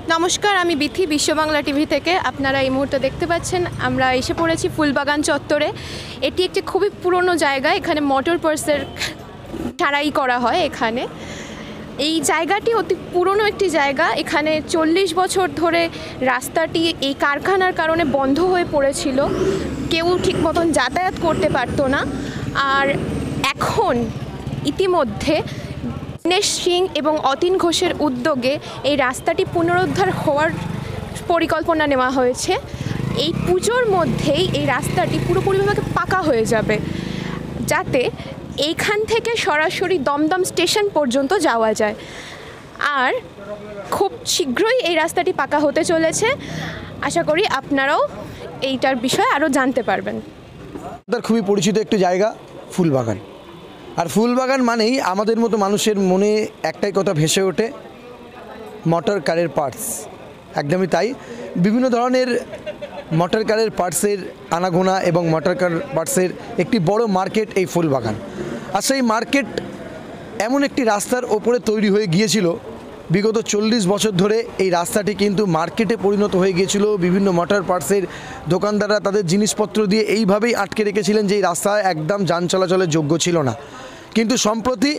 নমস্কার, আমি বিথি বিশ্ব বাংলা টিভি থেকে। আপনারা এই মুহূর্তে দেখতে পাচ্ছেন আমরা এসে পড়েছি ফুলবাগান চত্বরে। এটি একটি খুবই পুরনো জায়গা, এখানে মোটর পার্সের ছাড়াই করা হয়। এখানে এই জায়গাটি অতি পুরনো একটি জায়গা। এখানে 40 বছর ধরে রাস্তাটি এই কারখানার কারণে বন্ধ হয়ে পড়েছিল, কেউ ঠিক মতন যাতায়াত করতে পারতো না। আর এখন ইতিমধ্যে দীনেশ সিং এবং অতীন ঘোষের উদ্যোগে এই রাস্তাটি পুনরুদ্ধার হওয়ার পরিকল্পনা নেওয়া হয়েছে। এই পুজোর মধ্যেই এই রাস্তাটি পুরোপুরিভাবে পাকা হয়ে যাবে, যাতে এইখান থেকে সরাসরি দমদম স্টেশন পর্যন্ত যাওয়া যায়। আর খুব শীঘ্রই এই রাস্তাটি পাকা হতে চলেছে। আশা করি আপনারাও এইটার বিষয়ে আরও জানতে পারবেন। খুবই পরিচিত একটি জায়গা ফুলবাগান। আর ফুলবাগান মানেই আমাদের মতো মানুষের মনে একটাই কথা ভেসে ওঠে, মোটর কারের পার্টস। একদমই তাই, বিভিন্ন ধরনের মোটর কারের পার্টসের আনাগোনা এবং মোটর কার পার্টসের একটি বড় মার্কেট এই ফুলবাগান। আর সেই মার্কেট এমন একটি রাস্তার ওপরে তৈরি হয়ে গিয়েছিল, বিগত 40 বছর ধরে এই রাস্তাটি কিন্তু মার্কেটে পরিণত হয়ে গিয়েছিল। বিভিন্ন মোটর পার্টসের দোকানদাররা তাদের জিনিসপত্র দিয়ে এইভাবেই আটকে রেখেছিলেন যে এই রাস্তা একদম যান চলাচলের যোগ্য ছিল না। কিন্তু সম্প্রতি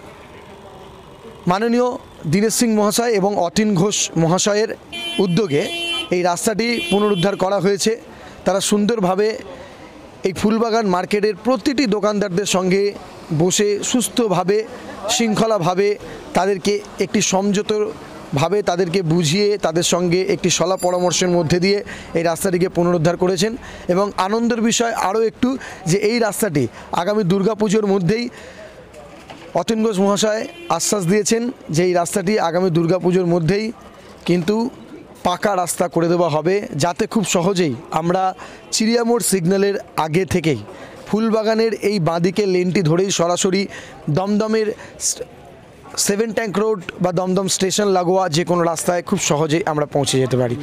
মাননীয় দীনেশ সিং মহাশয় এবং অতীন ঘোষ মহাশয়ের উদ্যোগে এই রাস্তাটি পুনরুদ্ধার করা হয়েছে। তারা সুন্দরভাবে এই ফুলবাগান মার্কেটের প্রতিটি দোকানদারদের সঙ্গে বসে সুস্থভাবে শৃঙ্খলাভাবে তাদেরকে একটি সমঝোতভাবে তাদেরকে বুঝিয়ে তাদের সঙ্গে একটি সলা পরামর্শের মধ্যে দিয়ে এই রাস্তাটিকে পুনরুদ্ধার করেছেন। এবং আনন্দের বিষয় আরও একটু যে এই রাস্তাটি আগামী দুর্গাপুজোর মধ্যেই অতীন ঘোষ মহাশয় আশ্বাস দিয়েছেন যে এই রাস্তাটি আগামী দুর্গাপুজোর মধ্যেই কিন্তু পাকা রাস্তা করে দেওয়া হবে, যাতে খুব সহজেই আমরা চিড়িয়ামোড় সিগন্যালের আগে থেকেই ফুলবাগানের এই বাঁদিকে লেনটি ধরেই সরাসরি দমদমের 7 ট্যাঙ্ক রোড বা দমদম স্টেশন লাগোয়া যে কোনো রাস্তায় খুব সহজেই আমরা পৌঁছে যেতে পারি।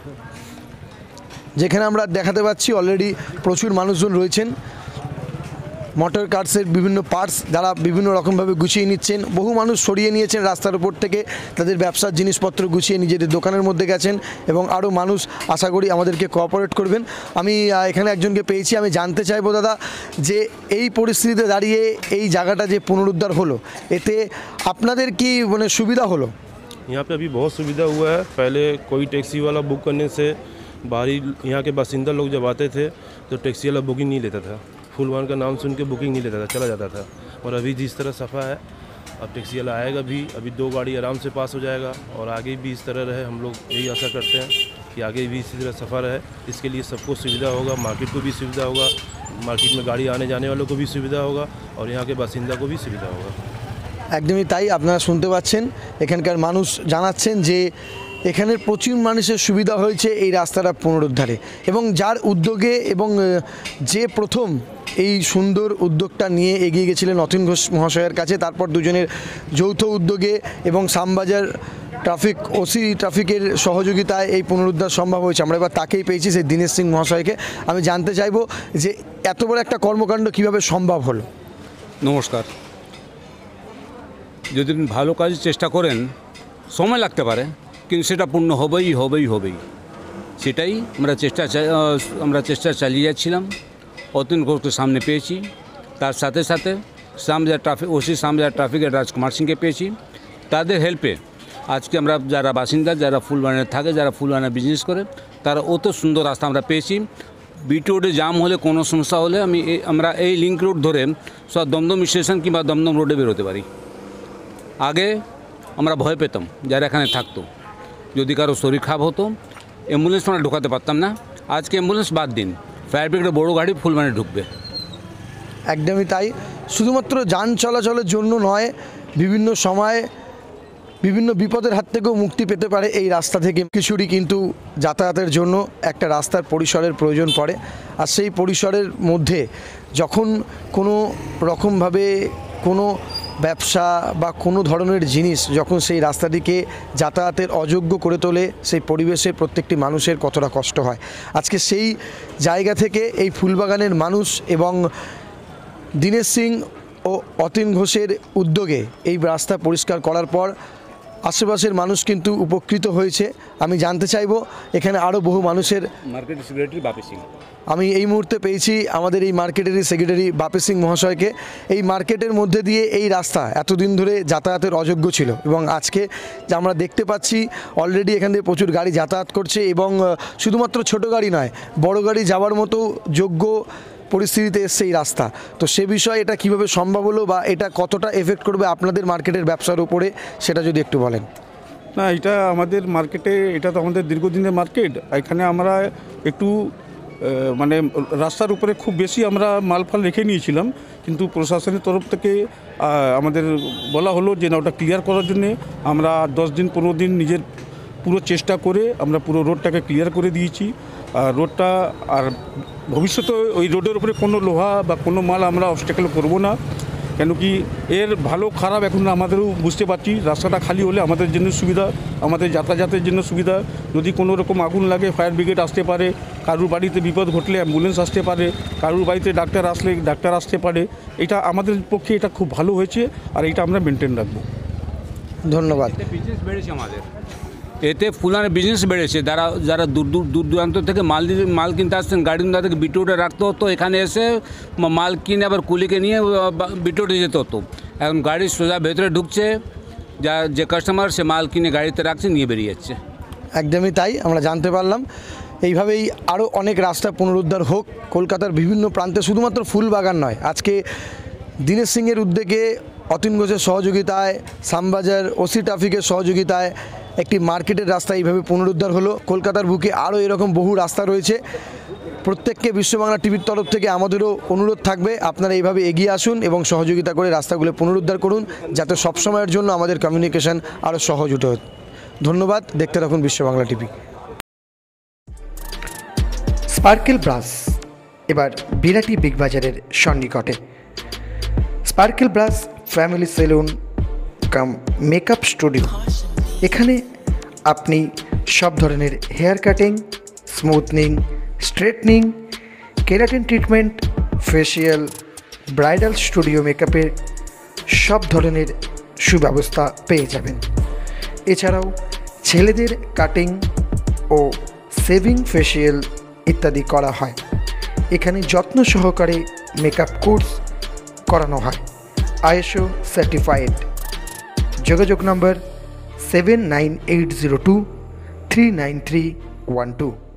যেখানে আমরা দেখাতে পাচ্ছি অলরেডি প্রচুর মানুষজন রয়েছেন। মোটর কার্সের বিভিন্ন পার্টস যারা বিভিন্ন রকমভাবে গুছিয়ে নিচ্ছেন। বহু মানুষ সরিয়ে নিয়েছেন রাস্তার উপর থেকে, তাদের ব্যবসার জিনিসপত্র গুছিয়ে নিজেদের দোকানের মধ্যে গেছেন এবং আরও মানুষ আশা করি আমাদেরকে কোঅপারেট করবেন। আমি এখানে একজনকে পেয়েছি, আমি জানতে চাইবো দাদা যে এই পরিস্থিতিতে দাঁড়িয়ে এই জায়গাটা যে পুনরুদ্ধার হলো, এতে আপনাদের কি মানে সুবিধা হলো? यहाँ पे अभी बहुत सुविधा हुआ है। पहले कोई टैक्सी वाला बुक करने से बाहरी यहाँ के बासिंदा लोग जब आते थे तो टैक्सी वाला बुकिंग नहीं लेता था, फुलवान का नाम सुन के बुकिंग नहीं लेता था, चला जाता था। और अभी जिस तरह सफ़ा है, अब टैक्सी वाला आएगा भी, अभी 2 गाड़ी आराम से पास हो जाएगा। और आगे भी इस तरह रहे, हम लोग यही आशा करते हैं कि आगे भी इसी तरह सफ़ा रहे। इसके लिए सबको सुविधा होगा, मार्केट को भी सुविधा होगा, मार्केट में गाड़ी आने जाने वालों को भी सुविधा होगा और यहाँ के बासिंदा को भी सुविधा होगा। একদমই তাই, আপনারা শুনতে পাচ্ছেন এখানকার মানুষ জানাচ্ছেন যে এখানের প্রচুর মানুষের সুবিধা হয়েছে এই রাস্তাটা পুনরুদ্ধারে। এবং যার উদ্যোগে এবং যে প্রথম এই সুন্দর উদ্যোগটা নিয়ে এগিয়ে গেছিলেন অতীন ঘোষ মহাশয়ের কাছে, তারপর দুজনের যৌথ উদ্যোগে এবং শ্যামবাজার ট্রাফিকের সহযোগিতায় এই পুনরুদ্ধার সম্ভব হয়েছে। আমরা এবার তাকেই পেয়েছি, সেই দীনেশ সিং মহাশয়কে। আমি জানতে চাইবো যে এত বড় একটা কর্মকাণ্ড কীভাবে সম্ভব হলো। নমস্কার। যদি ভালো কাজ চেষ্টা করেন সময় লাগতে পারে, কিন্তু সেটা পূর্ণ হবেই। সেটাই আমরা চেষ্টা চালিয়ে যাচ্ছিলাম। অতীন ঘোষকে সামনে পেয়েছি, তার সাথে সাথে শ্যামবাজার ট্রাফিকের রাজকুমার সিংকে পেয়েছি। তাদের হেল্পে আজকে আমরা যারা বাসিন্দা, যারা ফুলবাগানে থাকে, যারা ফুলবাগানে বিজনেস করে, তারা অত সুন্দর রাস্তা আমরা পেয়েছি। বিটি রোডে জাম হলে কোনো সমস্যা হলে আমরা এই লিঙ্ক রোড ধরে সব দমদম স্টেশন কিংবা দমদম রোডে বেরোতে পারি। আগে আমরা ভয় পেতাম যারা এখানে থাকতো, যদি কারো শরীর খারাপ হতো অ্যাম্বুলেন্স আমরা ঢোকাতে পারতাম না। আজকে অ্যাম্বুলেন্স বাদ দিন, ফায়ার ব্রিগেডের বড়ো গাড়ি ফুলবাগানে ঢুকবে। একদমই তাই, শুধুমাত্র যান চলাচলের জন্য নয়, বিভিন্ন সময় বিভিন্ন বিপদের হাত থেকেও মুক্তি পেতে পারে এই রাস্তা থেকে। কিছুরই কিন্তু যাতায়াতের জন্য একটা রাস্তার পরিসরের প্রয়োজন পড়ে। আর সেই পরিসরের মধ্যে যখন কোনো রকমভাবে কোনো ব্যবসা বা কোনো ধরনের জিনিস যখন সেই রাস্তাটিকে যাতায়াতের অযোগ্য করে তোলে, সেই পরিবেশে প্রত্যেকটি মানুষের কতটা কষ্ট হয়। আজকে সেই জায়গা থেকে এই ফুলবাগানের মানুষ এবং দীনেশ সিং ও অতীন ঘোষের উদ্যোগে এই রাস্তা পরিষ্কার করার পর আশেপাশের মানুষ কিন্তু উপকৃত হয়েছে। আমি জানতে চাইবো এখানে আরও বহু মানুষের। Market secretary Bapi Singh. আমি এই মুহূর্তে পেয়েছি আমাদের এই মার্কেটেরই সেক্রেটারি বাপি সিং মহাশয়কে। এই মার্কেটের মধ্যে দিয়ে এই রাস্তা এতদিন ধরে যাতায়াতের অযোগ্য ছিল এবং আজকে যা আমরা দেখতে পাচ্ছি অলরেডি এখান থেকে প্রচুর গাড়ি যাতায়াত করছে এবং শুধুমাত্র ছোট গাড়ি নয়, বড় গাড়ি যাওয়ার মতো যোগ্য পরিস্থিতিতে এসছে এই রাস্তা। তো সে বিষয়ে এটা কিভাবে সম্ভব হলো বা এটা কতটা এফেক্ট করবে আপনাদের মার্কেটের ব্যবসার উপরে, সেটা যদি একটু বলেন। না, এটা আমাদের মার্কেটে, এটা তো আমাদের দীর্ঘদিনের মার্কেট। এখানে আমরা একটু মানে রাস্তার উপরে খুব বেশি আমরা মালফাল রেখে নিয়েছিলাম, কিন্তু প্রশাসনের তরফ থেকে আমাদের বলা হলো যে না, ওটা ক্লিয়ার করার জন্যে আমরা 10 দিন 15 দিন নিজের পুরো চেষ্টা করে আমরা পুরো রোডটাকে ক্লিয়ার করে দিয়েছি। আর রোডটা আর ভবিষ্যতে ওই রোডের উপরে কোনো লোহা বা কোনো মাল আমরা অবস্ট্যাকল করব না, কেন কি এর ভালো খারাপ এখন আমাদেরও বুঝতে পারছি। রাস্তাটা খালি হলে আমাদের জন্য সুবিধা, আমাদের যাতায়াতের জন্য সুবিধা। যদি কোনো রকম আগুন লাগে ফায়ার ব্রিগেড আসতে পারে, কারুর বাড়িতে বিপদ ঘটলে অ্যাম্বুলেন্স আসতে পারে, কারুর বাড়িতে ডাক্তার আসলে ডাক্তার আসতে পারে। এটা আমাদের পক্ষে এটা খুব ভালো হয়েছে আর এটা আমরা মেনটেন রাখবো। ধন্যবাদ। বিজনেস বেড়েছে আমাদের, এতে ফুলানের বিজনেস বেড়েছে। যারা দূর দূরান্ত থেকে মাল কিনতে আসতেন, গাড়ি থেকে বিটুটে রাখতে হতো, এখানে এসে মাল কিনে আবার কুলিকে নিয়ে বিটুটে যেতে হতো। এখন গাড়ি সোজা ভেতরে ঢুকছে, যে কাস্টমার সে মাল কিনে গাড়িতে রাখছে, নিয়ে বেরিয়ে যাচ্ছে। একদমই তাই, আমরা জানতে পারলাম। এইভাবেই আরও অনেক রাস্তা পুনরুদ্ধার হোক কলকাতার বিভিন্ন প্রান্তে, শুধুমাত্র ফুলবাগান নয়। আজকে দীনেশ সিংয়ের উদ্যোগে, অতীন ঘোষের সহযোগিতায়, শ্যামবাজার ওসি ট্রাফিকের সহযোগিতায় একটি মার্কেটের রাস্তা এইভাবে পুনরুদ্ধার হলো। কলকাতার বুকে আরও এরকম বহু রাস্তা রয়েছে। প্রত্যেককে বিশ্ববাংলা টিভির তরফ থেকে আমাদেরও অনুরোধ থাকবে, আপনারা এইভাবে এগিয়ে আসুন এবং সহযোগিতা করে রাস্তাগুলো পুনরুদ্ধার করুন, যাতে সবসময়ের জন্য আমাদের কমিউনিকেশন আরও সহজ উঠে। ধন্যবাদ, দেখতে থাকুন বিশ্ববাংলা টিভি। স্পার্কেল ব্রাশ এবার বিরাটি বিগ বাজারের সন্নিকটে। Sparkle brush family salon cum makeup studio. এখানে আপনি সব ধরনের hair cutting, smoothening, straightening, keratin treatment, facial, bridal studio মেকআপের সব ধরনের সুব্যবস্থা পেয়ে যাবেন। এছাড়াও ছেলেদের কাটিং ও সেভিং, ফেসিয়াল ইত্যাদি করা হয়। এখানে যত্ন সহকারে মেকআপ কোর্স করানো হয়, ISO সার্টিফাইড। যোগাযোগ নম্বর 7980239312।